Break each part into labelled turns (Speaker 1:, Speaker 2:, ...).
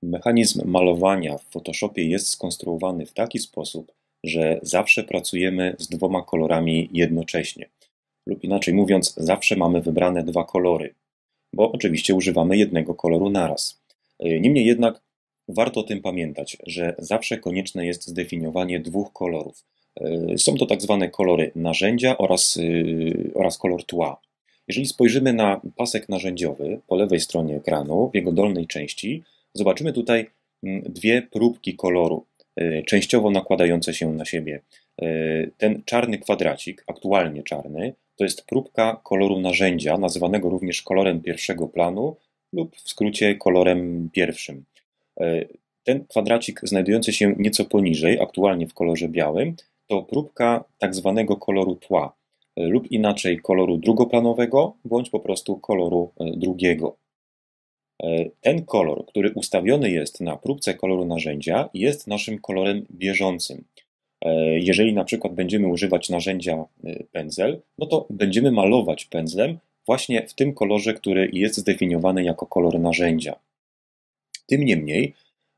Speaker 1: Mechanizm malowania w Photoshopie jest skonstruowany w taki sposób, że zawsze pracujemy z dwoma kolorami jednocześnie. Lub inaczej mówiąc, zawsze mamy wybrane dwa kolory, bo oczywiście używamy jednego koloru naraz. Niemniej jednak warto o tym pamiętać, że zawsze konieczne jest zdefiniowanie dwóch kolorów. Są to tak zwane kolory narzędzia oraz kolor tła. Jeżeli spojrzymy na pasek narzędziowy po lewej stronie ekranu, w jego dolnej części, zobaczymy tutaj dwie próbki koloru, częściowo nakładające się na siebie. Ten czarny kwadracik, aktualnie czarny, to jest próbka koloru narzędzia, nazywanego również kolorem pierwszego planu lub w skrócie kolorem pierwszym. Ten kwadracik znajdujący się nieco poniżej, aktualnie w kolorze białym, to próbka tak zwanego koloru tła lub inaczej koloru drugoplanowego bądź po prostu koloru drugiego. Ten kolor, który ustawiony jest na próbce koloru narzędzia, jest naszym kolorem bieżącym. Jeżeli na przykład będziemy używać narzędzia pędzel, no to będziemy malować pędzlem właśnie w tym kolorze, który jest zdefiniowany jako kolor narzędzia. Tym niemniej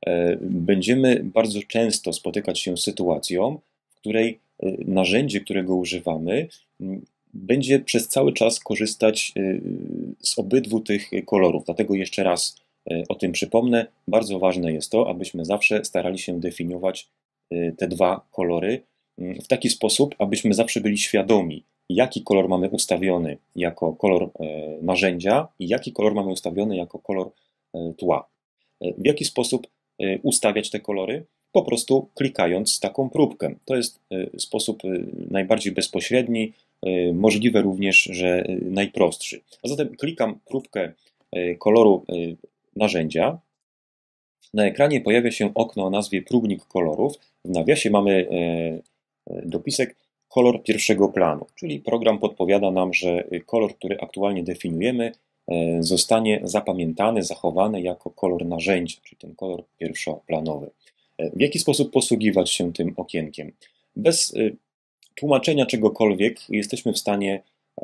Speaker 1: będziemy bardzo często spotykać się z sytuacją, w której narzędzie, którego używamy, będzie przez cały czas korzystać z obydwu tych kolorów. Dlatego jeszcze raz o tym przypomnę. Bardzo ważne jest to, abyśmy zawsze starali się definiować te dwa kolory w taki sposób, abyśmy zawsze byli świadomi, jaki kolor mamy ustawiony jako kolor narzędzia i jaki kolor mamy ustawiony jako kolor tła. W jaki sposób ustawiać te kolory? Po prostu klikając taką próbkę. To jest sposób najbardziej bezpośredni, możliwe również, że najprostszy. A zatem klikam próbkę koloru narzędzia. Na ekranie pojawia się okno o nazwie próbnik kolorów. W nawiasie mamy dopisek kolor pierwszego planu, czyli program podpowiada nam, że kolor, który aktualnie definiujemy, zostanie zapamiętany, zachowany jako kolor narzędzia, czyli ten kolor pierwszoplanowy. W jaki sposób posługiwać się tym okienkiem? Bez tłumaczenia czegokolwiek jesteśmy w stanie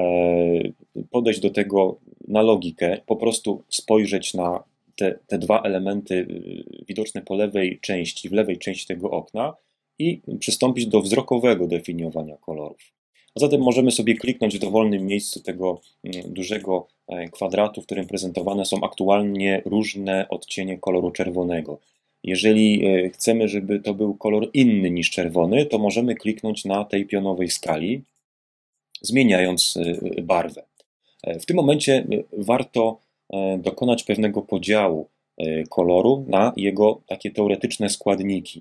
Speaker 1: podejść do tego na logikę, po prostu spojrzeć na te dwa elementy widoczne po lewej części, w lewej części tego okna i przystąpić do wzrokowego definiowania kolorów. A zatem możemy sobie kliknąć w dowolnym miejscu tego dużego kwadratu, w którym prezentowane są aktualnie różne odcienie koloru czerwonego. Jeżeli chcemy, żeby to był kolor inny niż czerwony, to możemy kliknąć na tej pionowej skali, zmieniając barwę. W tym momencie warto dokonać pewnego podziału koloru na jego takie teoretyczne składniki.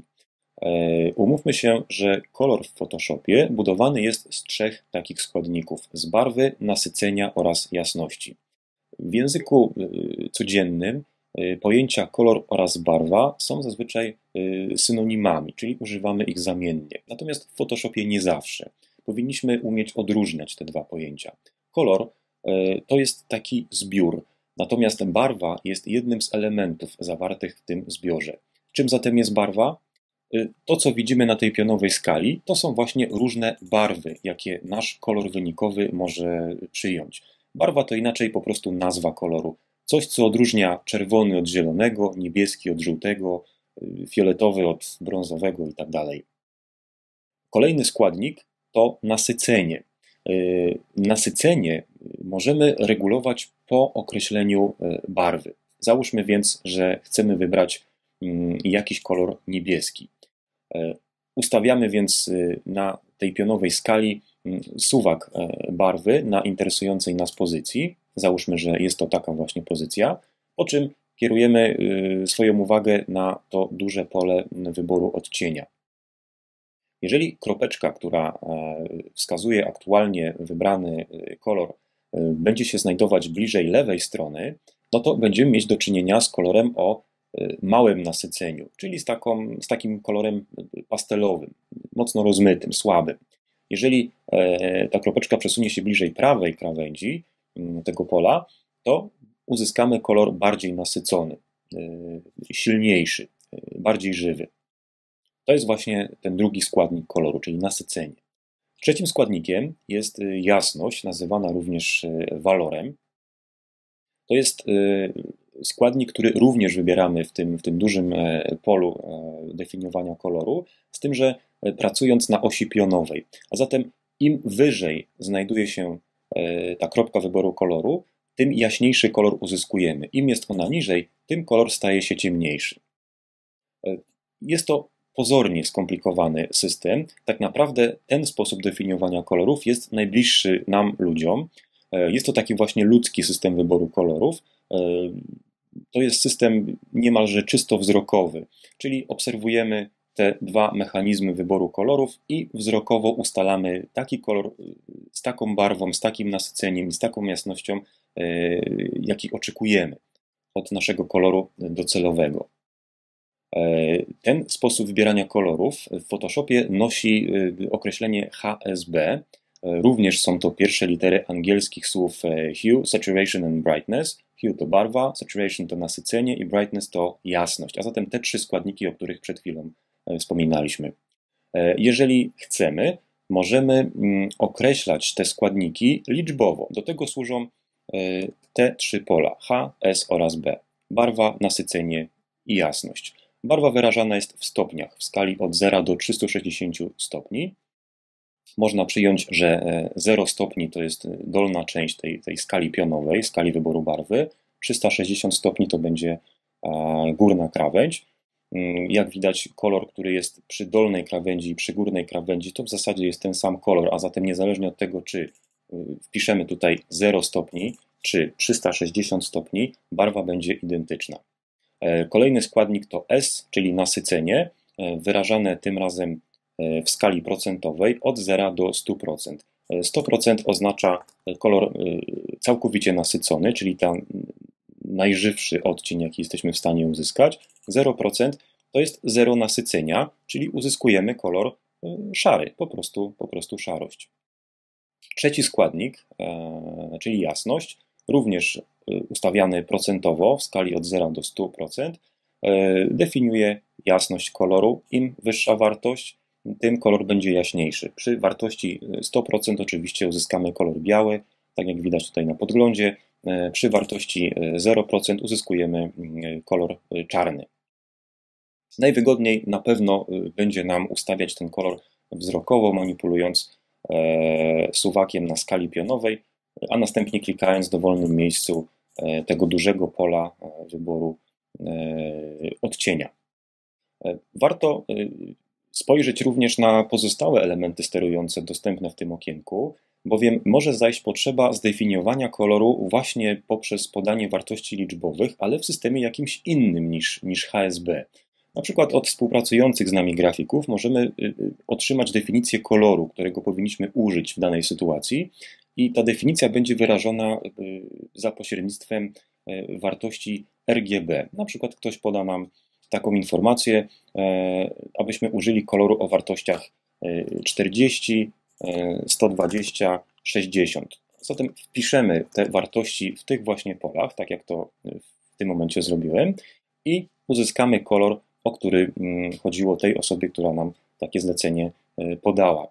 Speaker 1: Umówmy się, że kolor w Photoshopie budowany jest z trzech takich składników: z barwy, nasycenia oraz jasności. W języku codziennym pojęcia kolor oraz barwa są zazwyczaj synonimami, czyli używamy ich zamiennie. Natomiast w Photoshopie nie zawsze. Powinniśmy umieć odróżniać te dwa pojęcia. Kolor to jest taki zbiór, natomiast barwa jest jednym z elementów zawartych w tym zbiorze. Czym zatem jest barwa? To, co widzimy na tej pionowej skali, to są właśnie różne barwy, jakie nasz kolor wynikowy może przyjąć. Barwa to inaczej po prostu nazwa koloru. Coś, co odróżnia czerwony od zielonego, niebieski od żółtego, fioletowy od brązowego itd. Kolejny składnik to nasycenie. Nasycenie możemy regulować po określeniu barwy. Załóżmy więc, że chcemy wybrać jakiś kolor niebieski. Ustawiamy więc na tej pionowej skali suwak barwy na interesującej nas pozycji. Załóżmy, że jest to taka właśnie pozycja, po czym kierujemy swoją uwagę na to duże pole wyboru odcienia. Jeżeli kropeczka, która wskazuje aktualnie wybrany kolor, będzie się znajdować bliżej lewej strony, no to będziemy mieć do czynienia z kolorem o małym nasyceniu, czyli z takim kolorem pastelowym, mocno rozmytym, słabym. Jeżeli ta kropeczka przesunie się bliżej prawej krawędzi tego pola, to uzyskamy kolor bardziej nasycony, silniejszy, bardziej żywy. To jest właśnie ten drugi składnik koloru, czyli nasycenie. Trzecim składnikiem jest jasność, nazywana również walorem. To jest składnik, który również wybieramy w tym dużym polu definiowania koloru, z tym, że pracując na osi pionowej. A zatem im wyżej znajduje się ta kropka wyboru koloru, tym jaśniejszy kolor uzyskujemy. Im jest ona niżej, tym kolor staje się ciemniejszy. Jest to pozornie skomplikowany system. Tak naprawdę ten sposób definiowania kolorów jest najbliższy nam, ludziom. Jest to taki właśnie ludzki system wyboru kolorów. To jest system niemalże czysto wzrokowy, czyli obserwujemy te dwa mechanizmy wyboru kolorów i wzrokowo ustalamy taki kolor z taką barwą, z takim nasyceniem i z taką jasnością, jaki oczekujemy od naszego koloru docelowego. Ten sposób wybierania kolorów w Photoshopie nosi określenie HSB. Również są to pierwsze litery angielskich słów hue, saturation and brightness. Hue to barwa, saturation to nasycenie i brightness to jasność. A zatem te trzy składniki, o których przed chwilą wspominaliśmy. Jeżeli chcemy, możemy określać te składniki liczbowo. Do tego służą te trzy pola H, S oraz B. Barwa, nasycenie i jasność. Barwa wyrażana jest w stopniach, w skali od 0 do 360 stopni. Można przyjąć, że 0 stopni to jest dolna część tej skali pionowej, skali wyboru barwy. 360 stopni to będzie górna krawędź. Jak widać, kolor, który jest przy dolnej krawędzi i przy górnej krawędzi, to w zasadzie jest ten sam kolor, a zatem niezależnie od tego, czy wpiszemy tutaj 0 stopni, czy 360 stopni, barwa będzie identyczna. Kolejny składnik to S, czyli nasycenie, wyrażane tym razem w skali procentowej od 0 do 100%. 100% oznacza kolor całkowicie nasycony, czyli ten najżywszy odcień, jaki jesteśmy w stanie uzyskać. 0% to jest zero nasycenia, czyli uzyskujemy kolor szary, po prostu szarość. Trzeci składnik, czyli jasność, również ustawiany procentowo w skali od 0 do 100%, definiuje jasność koloru. Im wyższa wartość, tym kolor będzie jaśniejszy. Przy wartości 100% oczywiście uzyskamy kolor biały, tak jak widać tutaj na podglądzie. Przy wartości 0% uzyskujemy kolor czarny. Najwygodniej na pewno będzie nam ustawiać ten kolor wzrokowo, manipulując suwakiem na skali pionowej, a następnie klikając w dowolnym miejscu tego dużego pola wyboru odcienia. Warto spojrzeć również na pozostałe elementy sterujące dostępne w tym okienku, bowiem może zajść potrzeba zdefiniowania koloru właśnie poprzez podanie wartości liczbowych, ale w systemie jakimś innym niż HSB. Na przykład od współpracujących z nami grafików możemy otrzymać definicję koloru, którego powinniśmy użyć w danej sytuacji, i ta definicja będzie wyrażona za pośrednictwem wartości RGB. Na przykład ktoś poda nam taką informację, abyśmy użyli koloru o wartościach 40, 120, 60. Zatem wpiszemy te wartości w tych właśnie polach, tak jak to w tym momencie zrobiłem, i uzyskamy kolor, o który chodziło tej osobie, która nam takie zlecenie podała.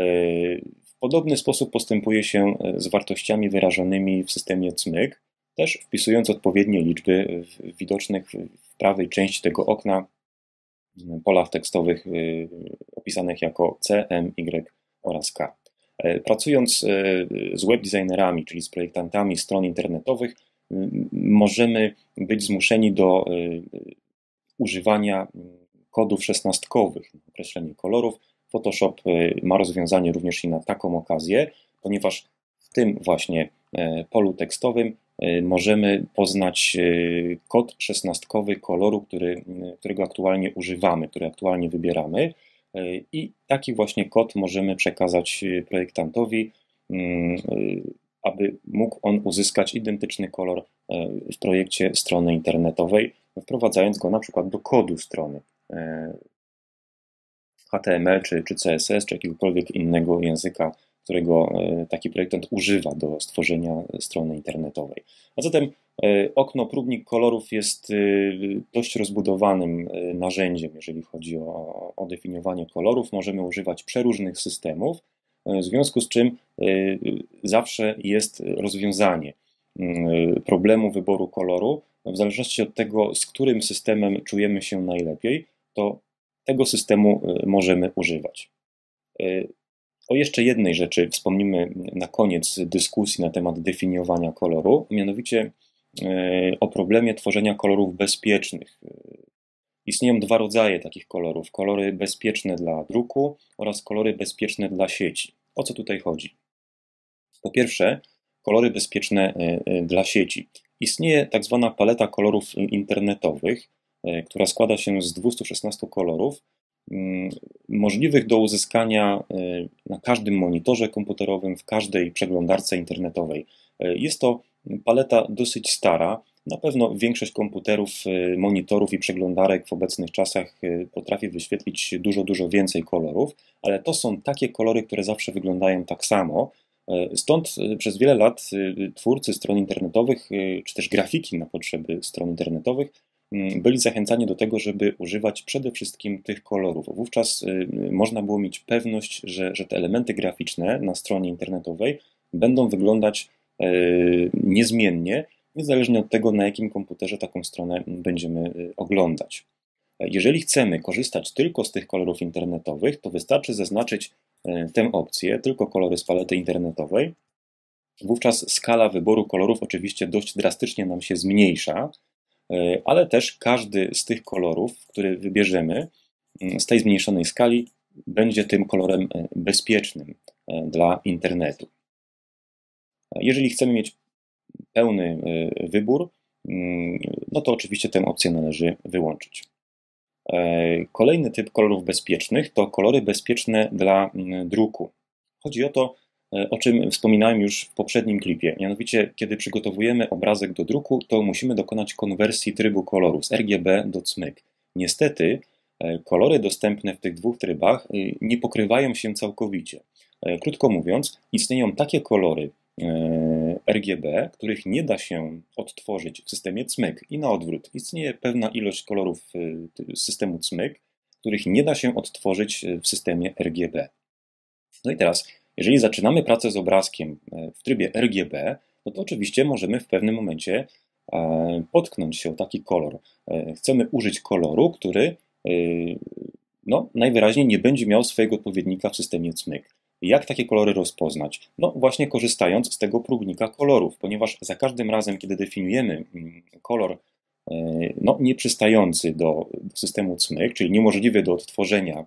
Speaker 1: W podobny sposób postępuje się z wartościami wyrażonymi w systemie CMYK, też wpisując odpowiednie liczby widocznych w prawej części tego okna, polach tekstowych opisanych jako C, M, Y oraz K. Pracując z webdesignerami, czyli z projektantami stron internetowych, możemy być zmuszeni do używania kodów szesnastkowych na określenie kolorów. Photoshop ma rozwiązanie również i na taką okazję, ponieważ w tym właśnie polu tekstowym możemy poznać kod szesnastkowy koloru, którego aktualnie używamy, który aktualnie wybieramy, i taki właśnie kod możemy przekazać projektantowi, aby mógł on uzyskać identyczny kolor w projekcie strony internetowej, wprowadzając go na przykład do kodu strony HTML czy CSS, czy jakiegokolwiek innego języka, którego taki projektant używa do stworzenia strony internetowej. A zatem okno próbnik kolorów jest dość rozbudowanym narzędziem, jeżeli chodzi o definiowanie kolorów. Możemy używać przeróżnych systemów, w związku z czym zawsze jest rozwiązanie. problemu wyboru koloru, w zależności od tego, z którym systemem czujemy się najlepiej, to tego systemu możemy używać. O jeszcze jednej rzeczy wspomnimy na koniec dyskusji na temat definiowania koloru, mianowicie o problemie tworzenia kolorów bezpiecznych. Istnieją dwa rodzaje takich kolorów: kolory bezpieczne dla druku oraz kolory bezpieczne dla sieci. O co tutaj chodzi? Po pierwsze, kolory bezpieczne dla sieci. Istnieje tak zwana paleta kolorów internetowych, która składa się z 216 kolorów, możliwych do uzyskania na każdym monitorze komputerowym, w każdej przeglądarce internetowej. Jest to paleta dosyć stara. Na pewno większość komputerów, monitorów i przeglądarek w obecnych czasach potrafi wyświetlić dużo więcej kolorów, ale to są takie kolory, które zawsze wyglądają tak samo. Stąd przez wiele lat twórcy stron internetowych, czy też grafiki na potrzeby stron internetowych byli zachęcani do tego, żeby używać przede wszystkim tych kolorów. Wówczas można było mieć pewność, że te elementy graficzne na stronie internetowej będą wyglądać niezmiennie, niezależnie od tego, na jakim komputerze taką stronę będziemy oglądać. Jeżeli chcemy korzystać tylko z tych kolorów internetowych, to wystarczy zaznaczyć tę opcję, tylko kolory z palety internetowej. Wówczas skala wyboru kolorów oczywiście dość drastycznie nam się zmniejsza, ale też każdy z tych kolorów, który wybierzemy z tej zmniejszonej skali, będzie tym kolorem bezpiecznym dla internetu. Jeżeli chcemy mieć pełny wybór, no to oczywiście tę opcję należy wyłączyć. Kolejny typ kolorów bezpiecznych to kolory bezpieczne dla druku. Chodzi o to, o czym wspominałem już w poprzednim klipie. Mianowicie, kiedy przygotowujemy obrazek do druku, to musimy dokonać konwersji trybu koloru z RGB do CMYK. Niestety, kolory dostępne w tych dwóch trybach nie pokrywają się całkowicie. Krótko mówiąc, istnieją takie kolory RGB, których nie da się odtworzyć w systemie CMYK i na odwrót. Istnieje pewna ilość kolorów z systemu CMYK, których nie da się odtworzyć w systemie RGB. No i teraz, jeżeli zaczynamy pracę z obrazkiem w trybie RGB, no to oczywiście możemy w pewnym momencie potknąć się o taki kolor. Chcemy użyć koloru, który no, najwyraźniej nie będzie miał swojego odpowiednika w systemie CMYK. Jak takie kolory rozpoznać? No właśnie korzystając z tego próbnika kolorów, ponieważ za każdym razem, kiedy definiujemy kolor no, nieprzystający do systemu CMYK, czyli niemożliwy do odtworzenia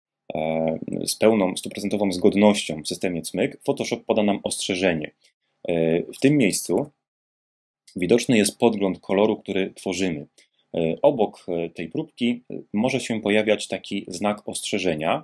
Speaker 1: z pełną, 100% zgodnością w systemie CMYK, Photoshop poda nam ostrzeżenie. W tym miejscu widoczny jest podgląd koloru, który tworzymy. Obok tej próbki może się pojawiać taki znak ostrzeżenia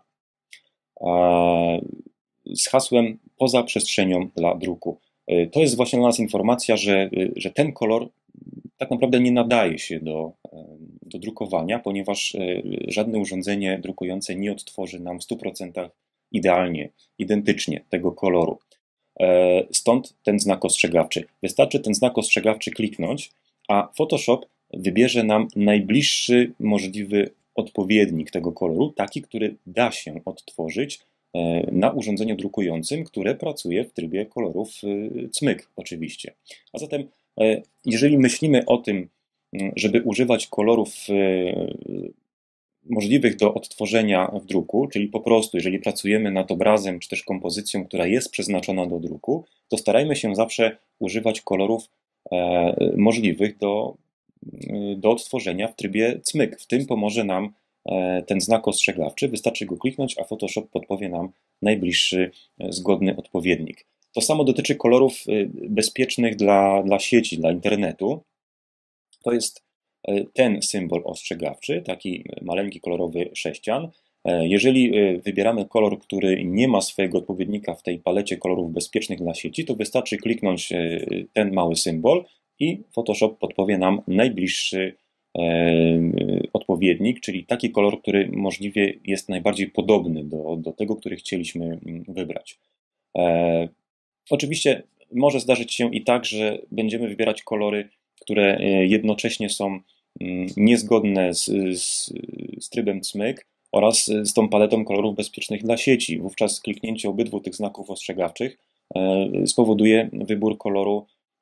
Speaker 1: z hasłem poza przestrzenią dla druku. To jest właśnie dla nas informacja, że ten kolor tak naprawdę nie nadaje się do drukowania, ponieważ żadne urządzenie drukujące nie odtworzy nam w 100% idealnie, identycznie tego koloru. Stąd ten znak ostrzegawczy. Wystarczy ten znak ostrzegawczy kliknąć, a Photoshop wybierze nam najbliższy możliwy odpowiednik tego koloru, taki, który da się odtworzyć na urządzeniu drukującym, które pracuje w trybie kolorów CMYK oczywiście. A zatem jeżeli myślimy o tym, żeby używać kolorów możliwych do odtworzenia w druku, czyli po prostu jeżeli pracujemy nad obrazem czy też kompozycją, która jest przeznaczona do druku, to starajmy się zawsze używać kolorów możliwych do odtworzenia w trybie CMYK. W tym pomoże nam ten znak ostrzegawczy. Wystarczy go kliknąć, a Photoshop podpowie nam najbliższy zgodny odpowiednik. To samo dotyczy kolorów bezpiecznych dla sieci, dla internetu. To jest ten symbol ostrzegawczy, taki maleńki kolorowy sześcian. Jeżeli wybieramy kolor, który nie ma swojego odpowiednika w tej palecie kolorów bezpiecznych dla sieci, to wystarczy kliknąć ten mały symbol i Photoshop podpowie nam najbliższy odpowiednik, czyli taki kolor, który możliwie jest najbardziej podobny do tego, który chcieliśmy wybrać. Oczywiście może zdarzyć się i tak, że będziemy wybierać kolory, które jednocześnie są niezgodne z trybem CMYK oraz z tą paletą kolorów bezpiecznych dla sieci. Wówczas kliknięcie obydwu tych znaków ostrzegawczych spowoduje wybór koloru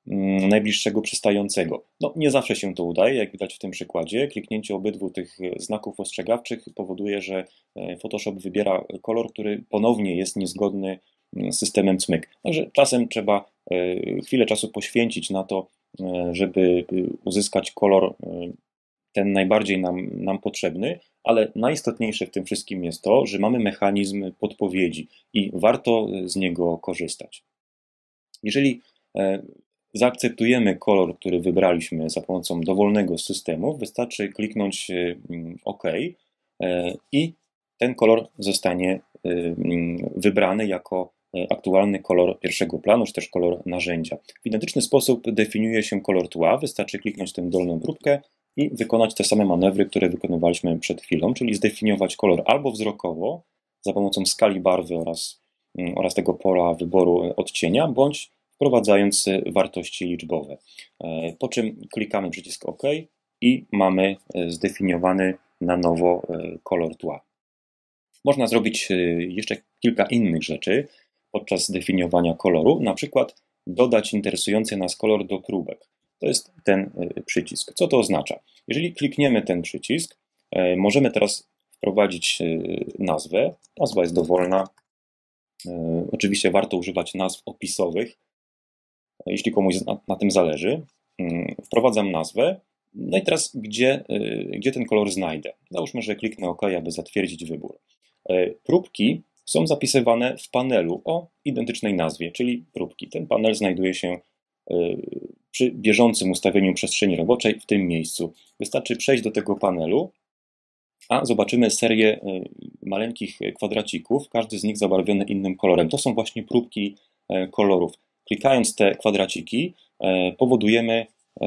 Speaker 1: najbliższego przystającego. No, nie zawsze się to udaje, jak widać w tym przykładzie. Kliknięcie obydwu tych znaków ostrzegawczych powoduje, że Photoshop wybiera kolor, który ponownie jest niezgodny z systemem CMYK. Także czasem trzeba chwilę czasu poświęcić na to, żeby uzyskać kolor ten najbardziej nam potrzebny, ale najistotniejsze w tym wszystkim jest to, że mamy mechanizm podpowiedzi i warto z niego korzystać. Jeżeli zaakceptujemy kolor, który wybraliśmy za pomocą dowolnego systemu, wystarczy kliknąć OK i ten kolor zostanie wybrany jako aktualny kolor pierwszego planu, czy też kolor narzędzia. W identyczny sposób definiuje się kolor tła, wystarczy kliknąć tę dolną próbkę i wykonać te same manewry, które wykonywaliśmy przed chwilą, czyli zdefiniować kolor albo wzrokowo za pomocą skali barwy oraz tego pola wyboru odcienia, bądź wprowadzając wartości liczbowe. Po czym klikamy przycisk OK i mamy zdefiniowany na nowo kolor tła. Można zrobić jeszcze kilka innych rzeczy podczas definiowania koloru, na przykład dodać interesujący nas kolor do próbek. To jest ten przycisk. Co to oznacza? Jeżeli klikniemy ten przycisk, możemy teraz wprowadzić nazwę. Nazwa jest dowolna. Oczywiście warto używać nazw opisowych, jeśli komuś na tym zależy. Wprowadzam nazwę. No i teraz gdzie ten kolor znajdę? Załóżmy, że kliknę OK, aby zatwierdzić wybór. Próbki są zapisywane w panelu o identycznej nazwie, czyli próbki. Ten panel znajduje się przy bieżącym ustawieniu przestrzeni roboczej w tym miejscu. Wystarczy przejść do tego panelu, a zobaczymy serię maleńkich kwadracików, każdy z nich zabarwiony innym kolorem. To są właśnie próbki kolorów. Klikając te kwadraciki powodujemy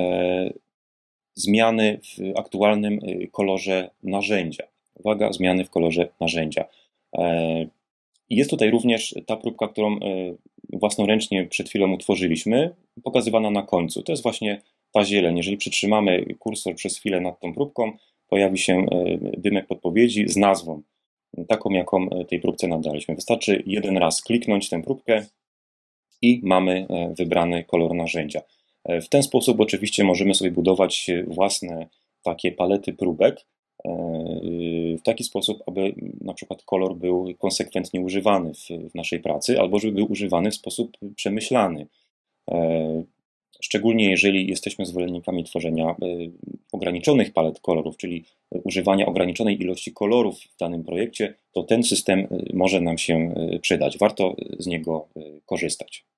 Speaker 1: zmiany w aktualnym kolorze narzędzia. Uwaga, zmiany w kolorze narzędzia. Jest tutaj również ta próbka, którą własnoręcznie przed chwilą utworzyliśmy, pokazywana na końcu. To jest właśnie ta zieleń. Jeżeli przytrzymamy kursor przez chwilę nad tą próbką, pojawi się dymek podpowiedzi z nazwą, taką jaką tej próbce nadaliśmy. Wystarczy jeden raz kliknąć tę próbkę i mamy wybrany kolor narzędzia. W ten sposób oczywiście możemy sobie budować własne takie palety próbek, w taki sposób, aby na przykład kolor był konsekwentnie używany w naszej pracy, albo żeby był używany w sposób przemyślany. Szczególnie jeżeli jesteśmy zwolennikami tworzenia ograniczonych palet kolorów, czyli używania ograniczonej ilości kolorów w danym projekcie, to ten system może nam się przydać. Warto z niego korzystać.